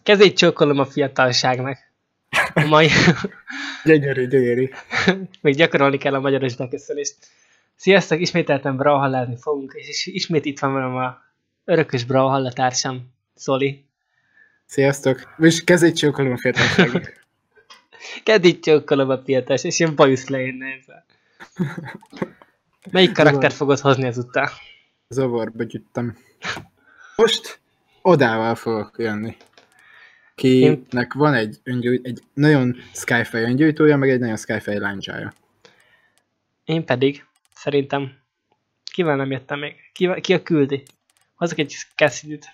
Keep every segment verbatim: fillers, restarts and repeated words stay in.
Kezét csókolom a fiatalságnak. A mai... Gyönyörű, gyönyörű. Még gyakorolni kell a magyaros beköszönést. Sziasztok, ismételten Brawlhallázni fogunk, és ismét itt van velem a örökös Brawlhalla társam, Zoli. Sziasztok, és kezét csókolom a fiatalságnak. Kezét csókolom a fiatals, és ilyen bajusz leérne ezzel. Melyik karakter fogod hozni ezután? Zavarba gyűjtem. Most Odával fogok jönni. Kinek van egy, öngyújt, egy nagyon Skyfire öngyújtója, meg egy nagyon Skyfire láncsája. Én pedig, szerintem, kivel nem jöttem még? Ki, ki a küldi? Hozok egy Cassidy-t.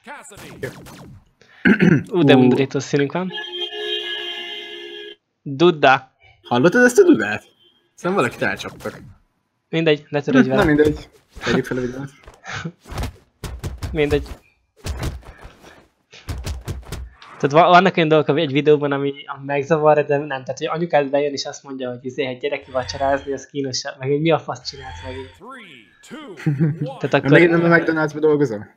Ú, de undorító színünk van. Dudda. Hallottad ezt a Dudát? Szerintem valakit elcsaptak. Mindegy, ne törődj vele. Na mindegy. Tegyük fel a videót. Mindegy. Tehát vannak olyan dolgok egy videóban, ami megzavar, de nem. Tehát, hogy anyukád bejön és azt mondja, hogy izé, egy gyerek vacsorázni, az kínosabb. Meg hogy mi a fasz csinálsz megint. Tehát akkor... Még nem a McDonald's-ba dolgozom?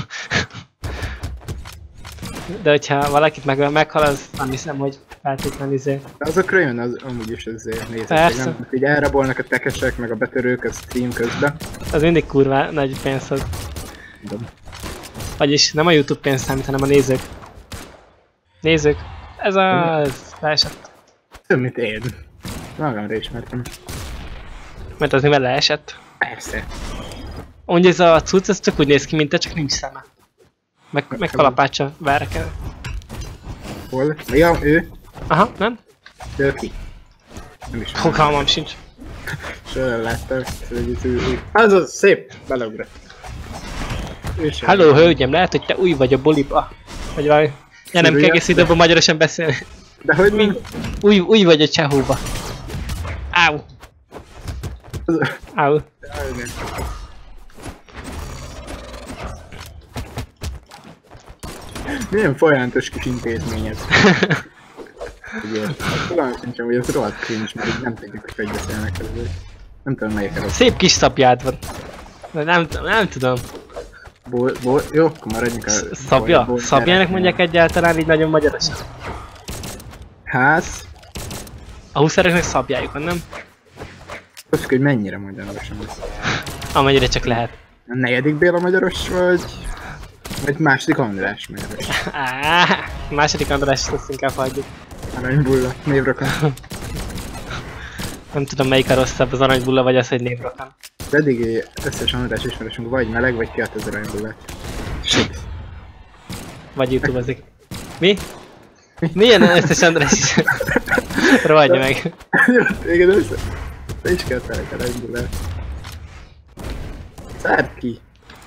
De hogyha valakit meg, meghal, az nem hiszem, hogy feltétlenül izé. Azokra jön az amúgy is azért nézett. Persze. Nem? Így elrabolnak a tekesek, meg a betörők a stream közben. Az mindig kurva nagy pénz hoz. Vagyis nem a YouTube pénz számít, hanem a nézők. Nézők. Ez az leesett. Több, mint én. Magamra ismertem. Mert az mivel leesett. Persze. Úgy ez a cucc, ez csak úgy néz ki, mint te, csak nincs szeme. Meg, meg kalapácsa verkel. Hol? Ja, ő? Aha, nem? De ő ki? Nem is. Fogalmam sincs. Soha láttam. Az az szép, beleugrott. Hello, hölgyem, lehet, hogy te új vagy a boliba. Vagy valami. Ja, nem kell egész időben magyarosan beszélni. De hogy mi? Új, új vagy a csehóba. Áú. Áú. Milyen folyamatos kis intézmény ez. Ugye, talán sincsen, hogy ez rohadt cringe, mert így nem tudjuk, hogy hogy beszélnek közül. Nem tudom, melyik el. Szép kis szabjád van. De nem, nem tudom. Ból, ból, jó, akkor maradjunk a... Szabja? Ból, Szabjának mondják egyáltalán így nagyon magyarosan. Hát... A húszereknek szabjájuk van, nem? Azt hogy mennyire magyarosan lesz. Amennyire csak lehet. A negyedik Béla magyaros vagy... Vagy második András magyaros? Áááá, második András, azt inkább hagyjuk. Aranybulla, névrokon. Nem tudom melyik a rosszabb, az aranybulla vagy az, hogy névrokon. Eddig összes András ismerősünk vagy meleg, vagy kiadt az aranybullát. Shit. Vagy YouTube-ozik. Mi? Milyen összes András is? Rohadja meg. Jó, igen, össze. Te is kell felek aranybullát. Szárd ki.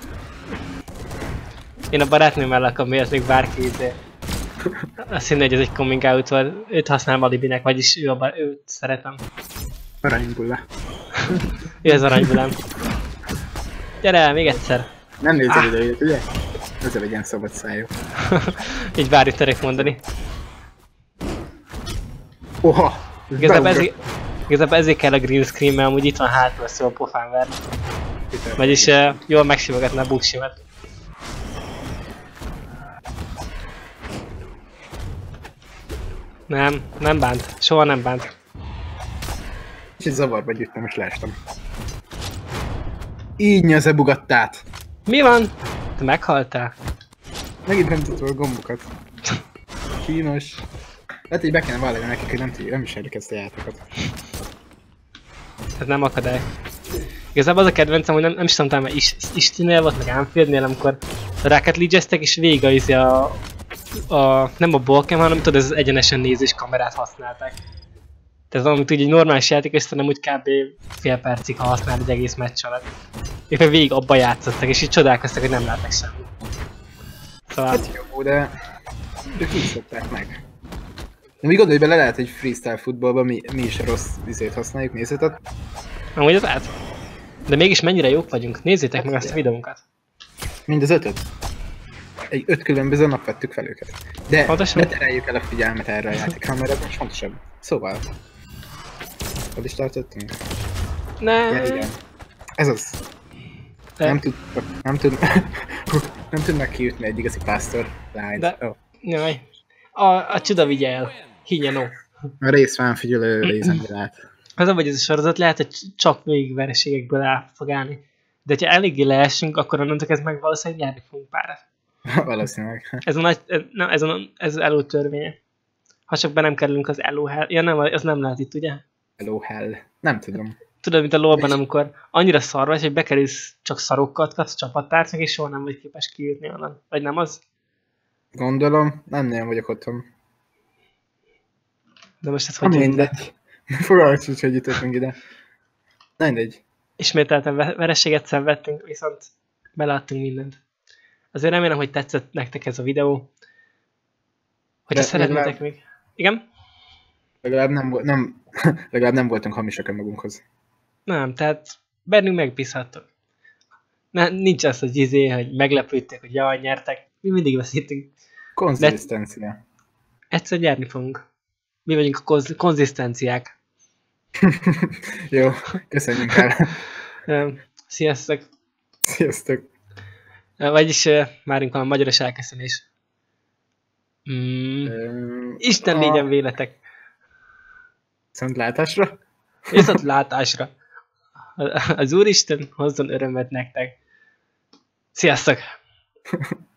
Én a barátnőmmel lakom, miért még bárki izé. Azt hinni, hogy ez egy coming out volt. Őt használom alibinek, vagyis ő a bar... őt szeretem. Aranybulla. Ő az aranybullám. Gyere el, még egyszer. Nem nézed ah. Időjét, ugye? Ezzel legyen szabad szájú. Így várjuk terek mondani. Oha! Igazából ezért, igazából ezért kell a green screen, mert amúgy itt van hátul, szóval pofán verni. Vagyis uh, jól megsimogatná a buksimat. Nem, nem bánt. Soha nem bánt. Kicsit zavarba gyűjtem, és leestem. Így nyaz a bugattát! Mi van? Te meghaltál? Megint nem tudod a gombokat. Kínos. Lehet, hogy be kellene vállalni nekik, hogy nem tudjuk, nem ismerjük ezt a játékot. Ez nem akadály. Igazából az a kedvencem, hogy nem, nem is tudom, talán is, Istinél volt, meg Anfieldnél, amikor Rocket League-eztek, és végig a, a, a... nem a ballcam, hanem tudod, ez az egyenesen nézős kamerát használták. Tehát valamit úgy egy normális játék, és nem úgy kb. Fél percig, ha használ egy egész meccs alatt. Ők meg végig abba játszottak, és így csodálkoztak, hogy nem látnak semmit. Szóval... Hát jó, de... de így szokták meg. De még gondolj bele, lehet, hogy freestyle futballban mi, mi is rossz vizét használjuk, nézheted? Amúgy az lehet. De mégis mennyire jók vagyunk, nézzétek hát meg azt a videónkat. Mind az ötöt? Egy öt különböző nap vettük fel őket. De pontosan? Ne tereljük el a figyelmet erre a játékra, mert ez most fontosabb. Szóval... Hogy is tartottunk? Nem. Ja, igen. Ez az. De... Nem tud... Nem tud... nem tudnak kiütni egy igazi pásztor lányt. De... Oh. Jaj. A, a csuda vigye el. Higgye, no. A részván figyelő lézengilát. Az a, hogy ez a sorozat lehet, hogy csak végig vereségekből el fog állni. De ha eléggé leesünk, akkor onnantól ez meg valószínűleg nyerni fogunk párat. Valószínűleg. Ez a nagy, ez, nem, ez, a, ez az elő törvénye. Ha csak be nem kerülünk az elő hell. Ja nem, az nem lehet itt, ugye? Hello hell. Nem tudom. Tudod, mint a lolban, amikor annyira szar vagy, hogy bekerülsz, csak szarokat kapsz csapattársnak, és soha nem vagy képes kijutni onnan. Vagy nem az? Gondolom, nem nagyon vagyok otthon. De most ez hogy hogy mindegy. Fogalmas sincs, hogy jutottunk ide. Na mindegy. Ismételten vereséget szenvedtünk, viszont beláttunk mindent. Azért remélem, hogy tetszett nektek ez a videó. Hogyha De szeretnétek legalább, még... Igen? Legalább nem, vo- nem, legalább nem voltunk hamisak a magunkhoz. Nem, tehát bennünk megbízhattok. Ne, nincs az, hogy izé, hogy meglepődtek, hogy jaj, nyertek. Mi mindig veszítünk. Konzisztencia. Egyszer nyerni fogunk. Mi vagyunk a konz- konzisztenciák. Jó, köszönjük el. Sziasztok! Sziasztok! Vagyis uh, márunk van magyaros elköszönés. Mm. Um, Isten a... légyen véletek! Viszont látásra? Viszont látásra! Az Úristen hozzon örömet nektek! Sziasztok!